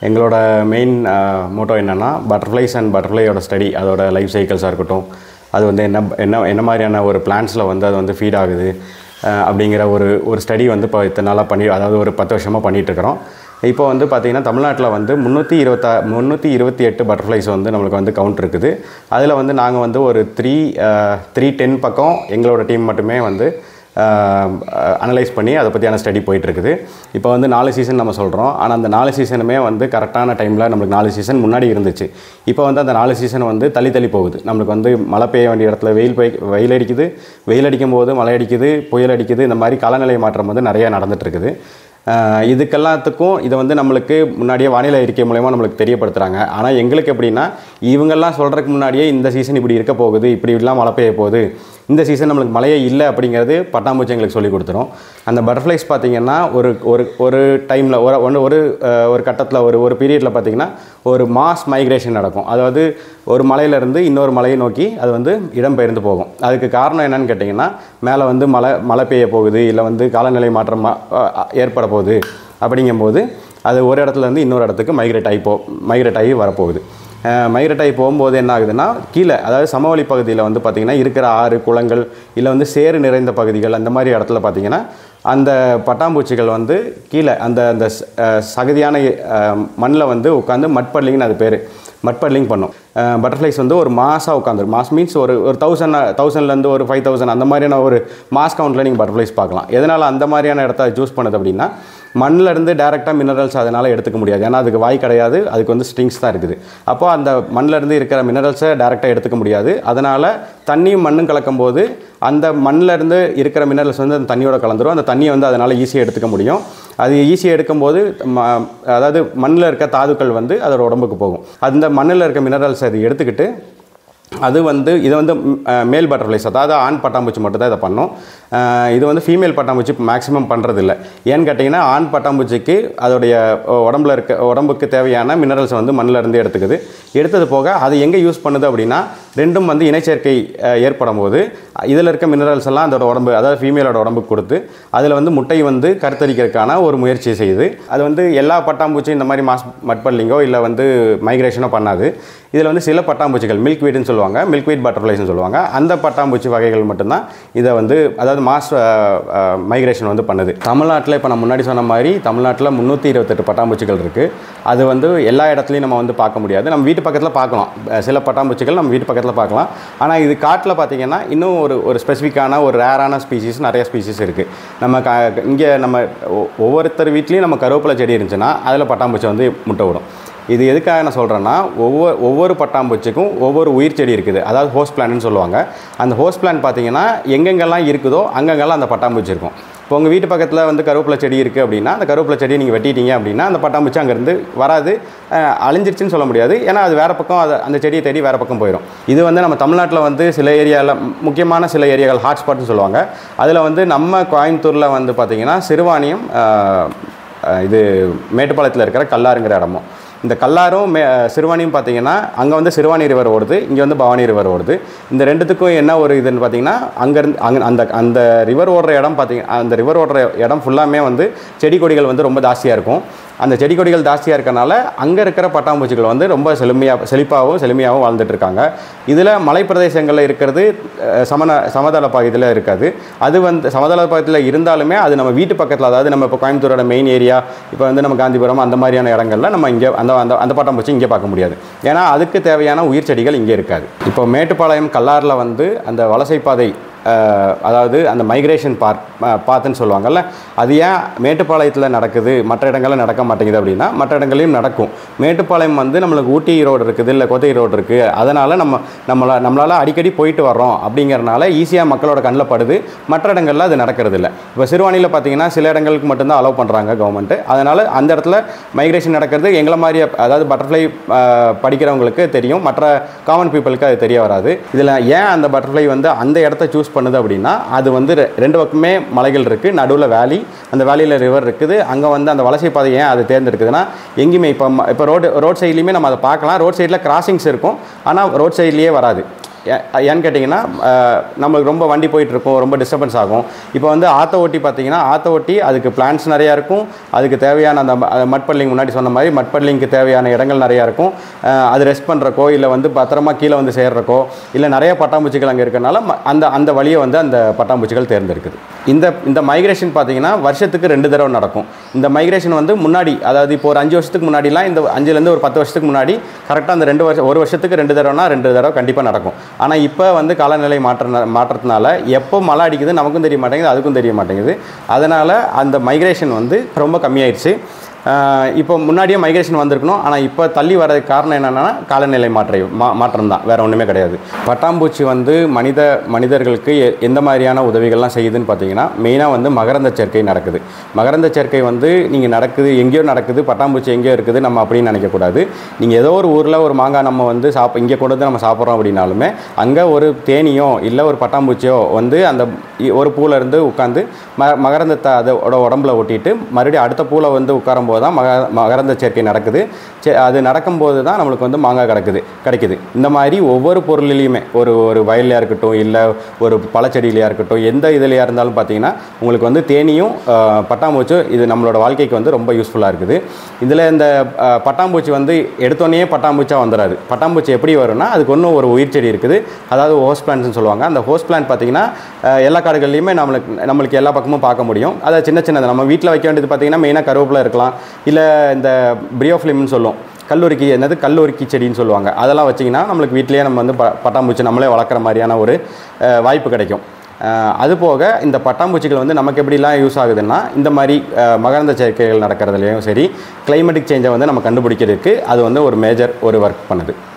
எங்களோட main motto என்னென்னா butterflies and பட்டர்ஃப்ளையோட ஸ்டடி, அதோட லைஃப் சைக்கிள்ஸாக இருக்கட்டும், அது வந்து என்ன மாதிரியான ஒரு பிளான்ஸில் வந்து அது வந்து ஃபீட் ஆகுது அப்படிங்கிற ஒரு ஸ்டடி வந்து இப்போ இத்தனை நாளாக அதாவது ஒரு 10 வருஷமாக பண்ணிகிட்ருக்கிறோம். இப்போ வந்து பார்த்திங்கன்னா தமிழ்நாட்டில் வந்து 328 பட்டர்ஃப்ளைஸ் வந்து நம்மளுக்கு வந்து கவுண்ட் இருக்குது. அதில் வந்து நாங்கள் வந்து ஒரு 310 பக்கம் எங்களோட டீம் மட்டுமே வந்து அனலைஸ் பண்ணி அதை பற்றியான ஸ்டடி போயிட்டுருக்குது. இப்போ வந்து 4 சீசன் நம்ம சொல்கிறோம். ஆனால் அந்த 4 சீசனுமே வந்து கரெக்டான டைமில் நம்மளுக்கு 4 சீசன் முன்னாடி இருந்துச்சு. இப்போ வந்து அந்த 4 சீசன் வந்து தள்ளி போகுது. நம்மளுக்கு வந்து மழை பெய்ய வேண்டிய இடத்துல வெயில் அடிக்குது, வெயில் அடிக்கும் போது மழை அடிக்குது, புயல் அடிக்குது. இந்த மாதிரி காலநிலை மாற்றம் வந்து நிறையா நடந்துகிட்ருக்குது. இதுக்கெல்லாத்துக்கும் இதை வந்து நம்மளுக்கு முன்னாடியே வானிலை அறிக்கை மூலமா நம்மளுக்கு தெரியப்படுத்துகிறாங்க. ஆனால் எங்களுக்கு எப்படின்னா, இவங்கெல்லாம் சொல்கிறதுக்கு முன்னாடியே இந்த சீசன் இப்படி இருக்க போகுது, இப்படிலாம் மழை பெய்ய போகுது, இந்த சீசன் நம்மளுக்கு மழையே இல்லை அப்படிங்கிறது பட்டாம்பூச்சி எங்களுக்கு சொல்லி கொடுத்துரும். அந்த பட்டர்ஃப்ளைஸ் பார்த்திங்கன்னா ஒரு டைமில் ஒரு கட்டத்தில் ஒரு பீரியடில் பார்த்திங்கன்னா ஒரு மாஸ் மைக்ரேஷன் நடக்கும். அதாவது ஒரு மலையிலேருந்து இன்னொரு மலையை நோக்கி அது வந்து இடம்பெயர்ந்து போகும். அதுக்கு காரணம் என்னன்னு கேட்டிங்கன்னா, மேலே வந்து மழை பெய்ய போகுது, இல்லை வந்து காலநிலை மாற்றம் ஏற்பட போகுது. அப்படிங்கும்போது அது ஒரு இடத்துலேருந்து இன்னொரு இடத்துக்கு மைக்ரேட் ஆகி வரப்போகுது. மைக்ரேட் ஆகி போகும்போது என்ன ஆகுதுன்னா, கீழே அதாவது சமவெளி பகுதியில் வந்து பார்த்திங்கன்னா இருக்கிற ஆறு, குளங்கள், இல்லை வந்து சேறு நிறைந்த பகுதிகள், அந்த மாதிரி இடத்துல பார்த்திங்கன்னா அந்த பட்டாம்பூச்சிகள் வந்து கீழே அந்த சகதியான மண்ணில் வந்து உட்காந்து மட்பட்லிங்னு அது பேர், மட்பட்லிங் பண்ணும். பட்டர்ஃப்ளைஸ் வந்து ஒரு மாதம் உட்காந்துரும். மாஸ் மீன்ஸ் ஒரு 1000லேருந்து ஒரு 5000 அந்த மாதிரியான ஒரு மாஸ் கவுண்டில் நீங்கள் பட்டர்ஃப்ளைஸ் பார்க்கலாம். எதனால் அந்த மாதிரியான இடத்த சூஸ் பண்ணுது அப்படின்னா, மண்ணிலேருந்து டேரெக்டாக மினரல்ஸ் அதனால் எடுத்துக்க முடியாது. ஏன்னா அதுக்கு வாய் கிடையாது, அதுக்கு வந்து ஸ்ட்ரிங்ஸ் தான் இருக்குது. அப்போ அந்த மண்ணிலேருந்து இருக்கிற மினரல்ஸை டேரெக்டாக எடுத்துக்க முடியாது. அதனால் தண்ணியும் மண்ணும் கலக்கும்போது அந்த மண்ணிலேருந்து இருக்கிற மினரல்ஸ் வந்து அந்த தண்ணியோட கலந்துரும். அந்த தண்ணியை வந்து அதனால் ஈஸியாக எடுத்துக்க முடியும். அது ஈஸியாக எடுக்கும்போது அதாவது மண்ணில் இருக்க தாதுக்கள் வந்து அதோட உடம்புக்கு போகும். அந்த மண்ணில் இருக்க மினரல்ஸ் அது எடுத்துக்கிட்டு இதை வந்து மேல் பட்டர்ஃப்ளைஸ், அதாவது ஆண் பட்டாம்பூச்சி மட்டும் தான் இதை பண்ணும். இது வந்து ஃபீமேல் பட்டாம்பூச்சி மேக்ஸிமம் பண்ணுறதில்ல. ஏன்னு கேட்டிங்கன்னா, ஆண் பட்டாம்பூச்சிக்கு அதோடைய உடம்புக்கு தேவையான மினரல்ஸ் வந்து மண்ணிலேருந்து எடுத்துக்குது. எடுத்தது போக அது எங்கே யூஸ் பண்ணுது அப்படின்னா, ரெண்டும் வந்து இணைச்சேர்க்கை ஏற்படும் போது இதில் இருக்க மினரல்ஸ் எல்லாம் அதோட உடம்பு, அதாவது ஃபீமேலோட உடம்புக்கு கொடுத்து அதில் வந்து முட்டை வந்து கருத்தரிக்கிறதுக்கான ஒரு முயற்சியை செய்யுது. அது வந்து எல்லா பட்டாம்பூச்சியும் இந்த மாதிரி மட்பட்லிங்கோ இல்லை வந்து மைக்ரேஷனோ பண்ணாது. இதில் வந்து சில பட்டாம்பூச்சிகள் மில்க்வீட்னு சொல்லுவாங்க, மில்க்வீட் பட்டர்ஃப்ளைஸ்னு சொல்லுவாங்க. அந்த பட்டாம்பூச்சி வகைகள் மட்டும்தான் இதை வந்து அதாவது மாஸ் மைக்ரேஷன் வந்து பண்ணுது. தமிழ்நாட்டில் இப்போ நான் முன்னாடி சொன்ன மாதிரி தமிழ்நாட்டில் 328 பட்டாம்பூச்சிகள் இருக்குது. அது வந்து எல்லா இடத்துலையும் நம்ம வந்து பார்க்க முடியாது. நம்ம வீட்டு பக்கத்தில் பார்க்கலாம், சில பட்டாம்பூச்சிகள் நம்ம வீட்டு பக்கத்தில் பார்க்கலாம். ஆனால் இது காட்டில் பார்த்திங்கன்னா இன்னும் ஒரு ஸ்பெசிஃபிக்கான ஒரு ரேரான ஸ்பீசிஸ், நிறைய ஸ்பீசிஸ் இருக்குது. இங்கே நம்ம ஒவ்வொருத்தர் வீட்லேயும் நம்ம கருவேப்பிலை செடி இருந்துச்சுன்னா அதில் பட்டாம்பூச்சி வந்து முட்டை விடும். இது எதுக்காக நான் சொல்கிறேன்னா, ஒவ்வொரு பட்டாம்பூச்சிக்கும் ஒவ்வொரு உயிர் செடி இருக்குது. அதாவது ஹோஸ்ட் பிளான்ட்னு சொல்லுவாங்க. அந்த ஹோஸ்ட் பிளான் பார்த்திங்கன்னா எங்கெங்கெல்லாம் இருக்குதோ அங்கங்கெல்லாம் அந்த பட்டாம்பூச்சி இருக்கும். இப்போ உங்கள் வீட்டு பக்கத்தில் வந்து கருவேப்பிலை செடி இருக்குது அப்படின்னா, அந்த கருவேப்பிலை செடியை நீங்கள் வெட்டிட்டீங்க அப்படின்னா அந்த பட்டாம்பூச்சி அங்கேருந்து வராது, அழிஞ்சிருச்சுன்னு சொல்ல முடியாது. ஏன்னா அது வேறு பக்கம் அந்த செடியை தேடி வேறு பக்கம் போயிடும். இது வந்து நம்ம தமிழ்நாட்டில் வந்து சில ஏரியாவில், முக்கியமான சில ஏரியாக்கள் ஹாட்ஸ்பாட்னு சொல்லுவாங்க. அதில் வந்து நம்ம கோயம்புத்தூரில் வந்து பார்த்திங்கன்னா சிறுவாணியும் இது மேட்டுப்பாளையத்தில் இருக்கிற கல்லாருங்கிற இடமும், இந்த கல்லாரும் சிறுவாணியும் பார்த்திங்கன்னா அங்கே வந்து சிறுவாணி ரிவர் ஓடுது, இங்கே வந்து பவானி ரிவர் ஓடுது. இந்த ரெண்டுத்துக்கும் என்ன ஒரு இதுன்னு பார்த்திங்கன்னா, அங்கேருந்து அந்த ரிவர் ஓடுற இடம் பார்த்திங்கன்னா, அந்த ரிவர் ஓடுற இடம் ஃபுல்லாமே வந்து செடி கொடிகள் வந்து ரொம்ப ஜாஸ்தியாக இருக்கும். அந்த செடி கொடிகள் ஜாஸ்தியாக இருக்கனால அங்கே இருக்கிற பட்டாம்பூச்சிகள் வந்து ரொம்ப செழுமையாகவும் வாழ்ந்துட்டு இருக்காங்க. இதில் மலைப்பிரதேசங்களில் இருக்கிறது சமதள பகுதியில் இருக்காது. அது வந்து சமதள பகுதியில் இருந்தாலுமே அது நம்ம வீட்டு பக்கத்தில், அதாவது நம்ம இப்போ கோயம்புத்தூரோட மெயின் ஏரியா, இப்போ வந்து நம்ம காந்திபுரம் அந்த மாதிரியான இடங்களில் நம்ம இங்கே அந்த பட்டாம்பூச்சி இங்கே பார்க்க முடியாது. ஏன்னா அதுக்கு தேவையான உயிர் செடிகள் இங்கே இருக்காது. இப்போ மேட்டுப்பாளையம் கல்லாரில் வந்து அந்த வலசைப்பாதை, அதாவது அந்த மைக்ரேஷன் பாத்துன்னு சொல்லுவாங்கள்ல, அது ஏன் மேட்டுப்பாளையத்தில் நடக்குது மற்ற இடங்களில் நடக்க மாட்டேங்குது அப்படின்னா, மற்ற இடங்களையும் நடக்கும். மேட்டுப்பாளையம் வந்து நம்மளுக்கு ஊட்டி ரோடு இருக்குது, இல்லை கோத்தகிரி ரோடு இருக்குது. அதனால் நம்மளால் அடிக்கடி போயிட்டு வர்றோம் அப்படிங்கிறனால ஈஸியாக மக்களோட கண்ணில் படுது. மற்ற இடங்களில் அது நடக்கிறது இல்லை. இப்போ சிறுவாணியில் பார்த்திங்கன்னா சில இடங்களுக்கு மட்டும்தான் அலோவ் பண்ணுறாங்க கவர்மெண்ட்டு. அதனால் அந்த இடத்துல மைக்ரேஷன் நடக்கிறது எங்களை மாதிரி, அதாவது பட்டர்ஃப்ளை படிக்கிறவங்களுக்கு தெரியும், மற்ற காமன் பீப்புளுக்கு அது தெரிய வராது. இதில் ஏன் அந்த பட்டர்ஃப்ளை வந்து அந்த இடத்த சூஸ் பண்ணுது அப்படின்னா, அது வந்து ரெண்டு பக்கமே மலைகள் இருக்குது, நடுவில் வேலி, அந்த வேலியில் ரிவர் இருக்குது. அங்கே வந்து அந்த வலசை பாதை ஏன் அது தேர்ந்தெடுக்குதுன்னா, எங்கேயுமே இப்போ ரோட் சைட்லேயுமே நம்ம அதை பார்க்கலாம். ரோட் சைடில் கிராசிங்ஸ் இருக்கும், ஆனால் ரோட் சைட்லேயே வராது. ஏன்னு கேட்டிங்கன்னா நம்மளுக்கு ரொம்ப வண்டி போயிட்டுருக்கும், ரொம்ப டிஸ்டர்பன்ஸ் ஆகும். இப்போ வந்து ஆற்ற ஒட்டி பார்த்தீங்கன்னா ஆற்ற ஒட்டி அதுக்கு பிளான்ஸ் நிறையா இருக்கும், அதுக்கு தேவையான அந்த மட்பல்லிங் முன்னாடி சொன்ன மாதிரி மட்பல்லிங்க்கு தேவையான இடங்கள் நிறையா இருக்கும். அது ரெஸ்ட் பண்ணுறக்கோ இல்லை வந்து பத்திரமா கீழே வந்து சேர்றக்கோ இல்லை நிறைய பட்டாம்பூச்சிகள் அங்கே இருக்கிறனால அந்த வழியை வந்து அந்த பட்டாம்பூச்சிகள் தேர்ந்தெடுக்குது. இந்த மைக்ரேஷன் பார்த்தீங்கன்னா வருஷத்துக்கு 2 தடவை நடக்கும். இந்த மைக்ரேஷன் வந்து முன்னாடி, அதாவது இப்போ ஒரு 5 வருஷத்துக்கு முன்னாடிலாம், இந்த 5லேருந்து ஒரு 10 வருஷத்துக்கு முன்னாடி கரெக்டாக அந்த 1 வருஷத்துக்கு 2 தடவைனா 2 தடவை கண்டிப்பாக நடக்கும். ஆனால் இப்போ வந்து காலநிலை மாற்றத்தினால எப்போ மழை அடிக்குது நமக்கும் தெரிய மாட்டேங்குது, அதுக்கும் தெரிய மாட்டேங்குது. அதனால் அந்த மைக்ரேஷன் வந்து ரொம்ப கம்மியாயிடுச்சு. இப்போ முன்னாடியே மைக்ரேஷன் வந்திருக்கணும், ஆனால் இப்போ தள்ளி வரதுக்கு காரணம் என்னென்னா காலநிலை மாற்றம் தான், வேறு ஒன்றுமே கிடையாது. பட்டாம்பூச்சி வந்து மனிதர்களுக்கு எந்த மாதிரியான உதவிகள்லாம் செய்யுதுன்னு பார்த்தீங்கன்னா, மெயினாக வந்து மகரந்த சேர்க்கை நடக்குது. மகரந்த சேர்க்கை வந்து நீங்கள் நடக்குது, எங்கேயோ நடக்குது, பட்டாம்பூச்சி எங்கேயோ இருக்குது நம்ம அப்படின்னு நினைக்கக்கூடாது. நீங்கள் ஏதோ ஒரு ஊரில் ஒரு மாங்காய் நம்ம வந்து இங்கே கொண்டு வந்து நம்ம சாப்பிட்றோம் அப்படின்னாலுமே அங்கே ஒரு தேனியோ இல்லை ஒரு பட்டாம்பூச்சியோ வந்து அந்த ஒரு பூலேருந்து உட்காந்து மகரந்தத்தை அதோட உடம்புல ஒட்டிட்டு மறுபடியும் அடுத்த பூவில் வந்து உட்காரும் போது தான் மகரந்த சேர்க்கை நடக்குது. அது நடக்கும்போது தான் நம்மளுக்கு வந்து மாங்காய் கிடைக்குது. இந்த மாதிரி ஒவ்வொரு பொருளிலையுமே ஒரு வயல்லையாக இருக்கட்டும் இல்லை ஒரு பழச்செடியிலையாக இருக்கட்டும், எந்த இதுலையாக இருந்தாலும் பார்த்தீங்கன்னா உங்களுக்கு வந்து தேனியும் பட்டாம்பூச்சும் இது நம்மளோட வாழ்க்கைக்கு வந்து ரொம்ப யூஸ்ஃபுல்லாக இருக்குது. இதில் இந்த பட்டாம்பூச்சி வந்து எடுத்தோடனே பட்டாம்பூச்சியாக வந்துடாது. பட்டாம்பூச்சி எப்படி வரும்னா அதுக்கு ஒன்றும் ஒரு உயிர் செடி இருக்குது, அதாவது ஹோஸ்ட் பிளான்ட்ஸ்னு சொல்லுவாங்க. அந்த ஹோஸ்ட் பிளான்ட் பார்த்தீங்கன்னா எல்லா காடுகள்லையுமே நம்மளுக்கு எல்லா பக்கமும் பார்க்க முடியும். அதை சின்னது நம்ம வீட்டில் வைக்க வேண்டியது பார்த்தீங்கன்னா மெயினாக கருவேப்பிலை இருக்கலாம், இல்லை இந்த பிரியோஃபிலிம்னு சொல்லுவோம், கல்லூரிக்கி செடின்னு சொல்லுவாங்க. அதெல்லாம் வச்சிங்கன்னா நம்மளுக்கு வீட்டிலேயே நம்ம வந்து பட்டாம்பூச்சி நம்மளே வளர்க்குற மாதிரியான ஒரு வாய்ப்பு கிடைக்கும். அதுபோக இந்த பட்டாம்பூச்சிகள் வந்து நமக்கு எப்படிலாம் யூஸ் ஆகுதுன்னா, இந்த மாதிரி மகரந்த சேர்க்கைகள் நடக்கிறதுலையும் சரி, கிளைமேட்டிக் சேஞ்சை வந்து நம்ம கண்டுபிடிக்கிறதுக்கு அது வந்து ஒரு மேஜர் ஒர்க் பண்ணுது.